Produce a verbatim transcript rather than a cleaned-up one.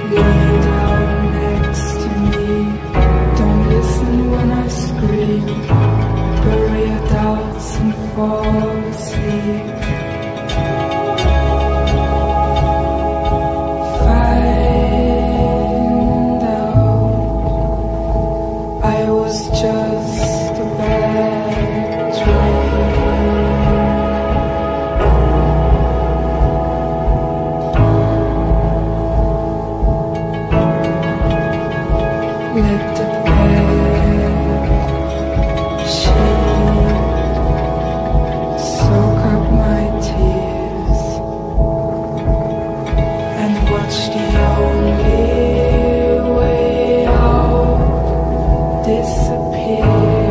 Lay down next to me. Don't listen when I scream. Bury your doubts and fall asleep. Find out I was just a bad dream. Let the bed sheet soak up my tears and watch the only way out disappear.